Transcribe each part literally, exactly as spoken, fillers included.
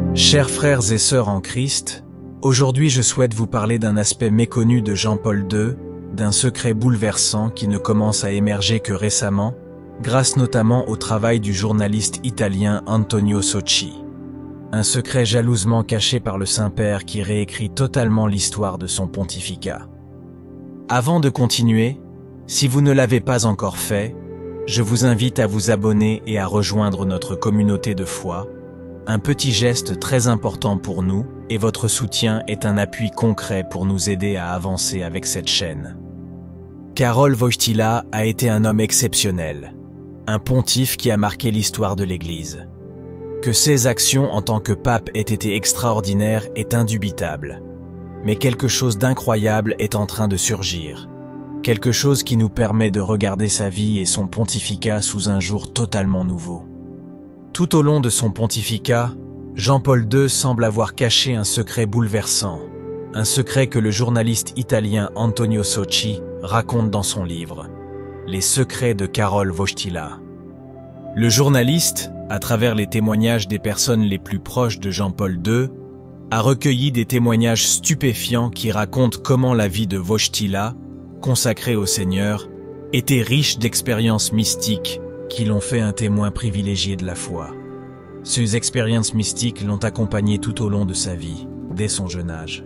Chers frères et sœurs en Christ, aujourd'hui je souhaite vous parler d'un aspect méconnu de Jean-Paul deux, d'un secret bouleversant qui ne commence à émerger que récemment, grâce notamment au travail du journaliste italien Antonio Socci. Un secret jalousement caché par le Saint-Père qui réécrit totalement l'histoire de son pontificat. Avant de continuer, si vous ne l'avez pas encore fait, je vous invite à vous abonner et à rejoindre notre communauté de foi, un petit geste très important pour nous, et votre soutien est un appui concret pour nous aider à avancer avec cette chaîne. Karol Wojtyła a été un homme exceptionnel, un pontife qui a marqué l'histoire de l'Église. Que ses actions en tant que pape aient été extraordinaires est indubitable. Mais quelque chose d'incroyable est en train de surgir. Quelque chose qui nous permet de regarder sa vie et son pontificat sous un jour totalement nouveau. Tout au long de son pontificat, Jean-Paul deux semble avoir caché un secret bouleversant. Un secret que le journaliste italien Antonio Socci raconte dans son livre « Les secrets de Karol Wojtyła ». Le journaliste, à travers les témoignages des personnes les plus proches de Jean-Paul deux, a recueilli des témoignages stupéfiants qui racontent comment la vie de Wojtyła, consacrée au Seigneur, était riche d'expériences mystiques qui l'ont fait un témoin privilégié de la foi. Ces expériences mystiques l'ont accompagné tout au long de sa vie, dès son jeune âge.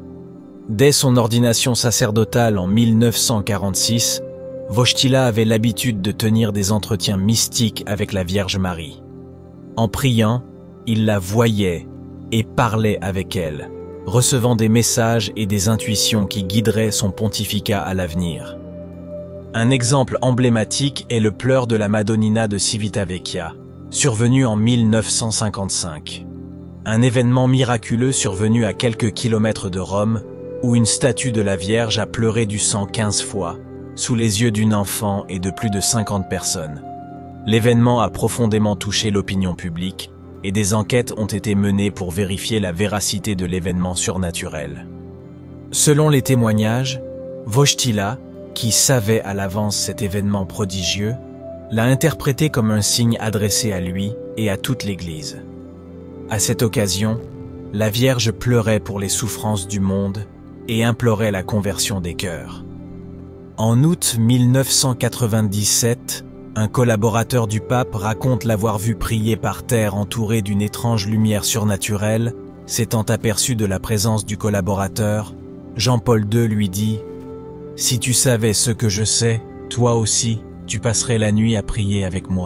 Dès son ordination sacerdotale en mille neuf cent quarante-six, Wojtyła avait l'habitude de tenir des entretiens mystiques avec la Vierge Marie. En priant, il la voyait et parlait avec elle, recevant des messages et des intuitions qui guideraient son pontificat à l'avenir. Un exemple emblématique est le pleur de la Madonnina de Civitavecchia, survenu en mille neuf cent cinquante-cinq. Un événement miraculeux survenu à quelques kilomètres de Rome, où une statue de la Vierge a pleuré du sang quinze fois, sous les yeux d'une enfant et de plus de cinquante personnes. L'événement a profondément touché l'opinion publique, et des enquêtes ont été menées pour vérifier la véracité de l'événement surnaturel. Selon les témoignages, Wojtyła, qui savait à l'avance cet événement prodigieux, l'a interprété comme un signe adressé à lui et à toute l'Église. À cette occasion, la Vierge pleurait pour les souffrances du monde et implorait la conversion des cœurs. En août mille neuf cent quatre-vingt-dix-sept, un collaborateur du pape raconte l'avoir vu prier par terre entouré d'une étrange lumière surnaturelle. S'étant aperçu de la présence du collaborateur, Jean-Paul deux lui dit « Si tu savais ce que je sais, toi aussi, tu passerais la nuit à prier avec moi. »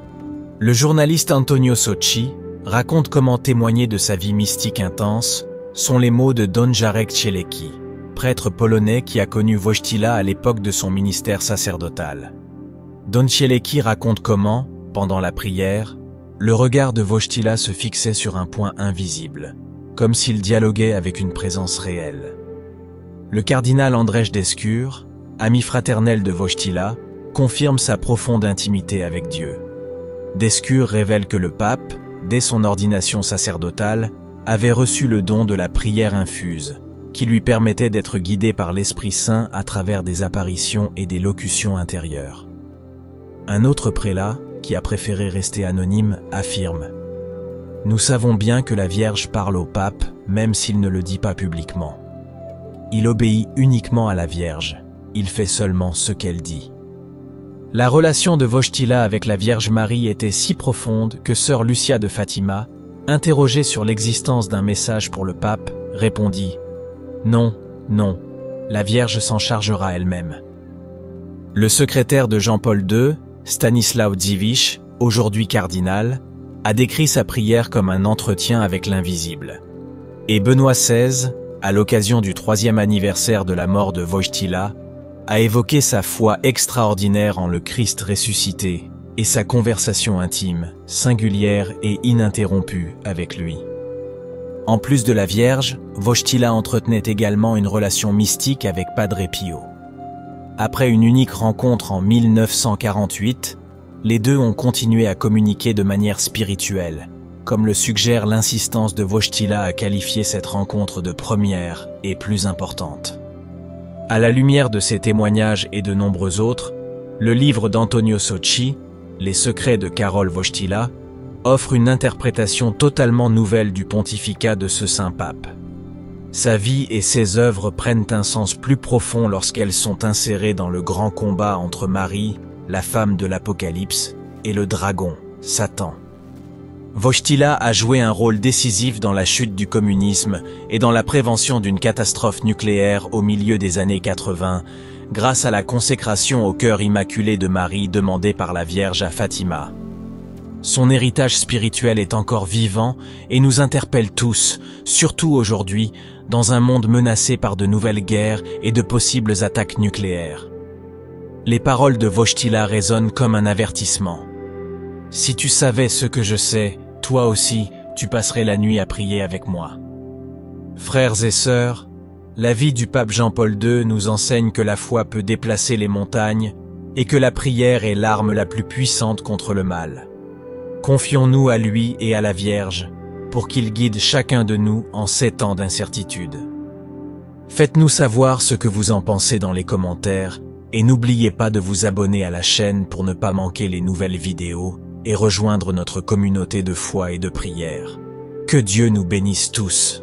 Le journaliste Antonio Socci raconte comment témoigner de sa vie mystique intense sont les mots de Don Jarek Cielecki, prêtre polonais qui a connu Wojtyła à l'époque de son ministère sacerdotal. Don Cielecki raconte comment, pendant la prière, le regard de Wojtyła se fixait sur un point invisible, comme s'il dialoguait avec une présence réelle. Le cardinal Andrzej Descure, ami fraternel de Wojtyła, confirme sa profonde intimité avec Dieu. Descure révèle que le pape, dès son ordination sacerdotale, avait reçu le don de la prière infuse, qui lui permettait d'être guidé par l'Esprit Saint à travers des apparitions et des locutions intérieures. Un autre prélat, qui a préféré rester anonyme, affirme « Nous savons bien que la Vierge parle au pape, même s'il ne le dit pas publiquement. Il obéit uniquement à la Vierge, il fait seulement ce qu'elle dit. » La relation de Wojtyła avec la Vierge Marie était si profonde que sœur Lucia de Fatima, interrogée sur l'existence d'un message pour le pape, répondit « Non, non, la Vierge s'en chargera elle-même. » Le secrétaire de Jean-Paul deux, Stanisław Dziwisz, aujourd'hui cardinal, a décrit sa prière comme un entretien avec l'invisible. Et Benoît seize, à l'occasion du troisième anniversaire de la mort de Wojtyła, a évoqué sa foi extraordinaire en le Christ ressuscité et sa conversation intime, singulière et ininterrompue avec lui. En plus de la Vierge, Wojtyła entretenait également une relation mystique avec Padre Pio. Après une unique rencontre en mille neuf cent quarante-huit, les deux ont continué à communiquer de manière spirituelle, comme le suggère l'insistance de Wojtyła à qualifier cette rencontre de première et plus importante. À la lumière de ces témoignages et de nombreux autres, le livre d'Antonio Socci, Les secrets de Karol Wojtyła, offre une interprétation totalement nouvelle du pontificat de ce saint pape. Sa vie et ses œuvres prennent un sens plus profond lorsqu'elles sont insérées dans le grand combat entre Marie, la femme de l'Apocalypse, et le dragon, Satan. Wojtyła a joué un rôle décisif dans la chute du communisme et dans la prévention d'une catastrophe nucléaire au milieu des années quatre-vingt, grâce à la consécration au cœur immaculé de Marie demandée par la Vierge à Fatima. Son héritage spirituel est encore vivant et nous interpelle tous, surtout aujourd'hui, dans un monde menacé par de nouvelles guerres et de possibles attaques nucléaires. Les paroles de Wojtyła résonnent comme un avertissement. Si tu savais ce que je sais, toi aussi, tu passerais la nuit à prier avec moi. Frères et sœurs, la vie du pape Jean-Paul deux nous enseigne que la foi peut déplacer les montagnes et que la prière est l'arme la plus puissante contre le mal. Confions-nous à lui et à la Vierge pour qu'il guide chacun de nous en ces temps d'incertitude. Faites-nous savoir ce que vous en pensez dans les commentaires et n'oubliez pas de vous abonner à la chaîne pour ne pas manquer les nouvelles vidéos et rejoindre notre communauté de foi et de prière. Que Dieu nous bénisse tous.